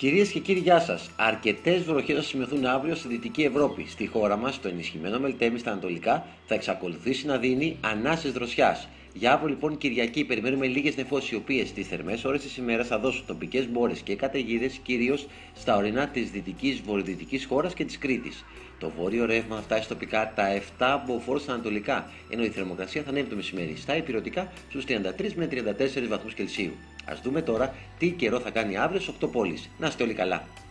Κυρίες και κύριοι, γεια σας. Αρκετές βροχές θα σημειωθούν αύριο στη Δυτική Ευρώπη. Στη χώρα μας, το ενισχυμένο Μελτέμι στα Ανατολικά θα εξακολουθήσει να δίνει ανάσες δροσιάς. Για αύριο, λοιπόν, Κυριακή, περιμένουμε λίγες νεφώσεις, οι οποίες στις θερμές ώρες της ημέρας θα δώσουν τοπικές μπόρες και καταιγίδες, κυρίως στα ορεινά της δυτικής βορειοδυτικής χώρας και της Κρήτης. Το βόρειο ρεύμα θα φτάσει τοπικά τα 7 μποφόρ στα ανατολικά, ενώ η θερμοκρασία θα ανέβει το μεσημέρι στα ηπειρωτικά στους 33 με 34 βαθμούς Κελσίου. Ας δούμε τώρα τι καιρό θα κάνει αύριο στις 8 πόλεις. Να είστε όλοι καλά.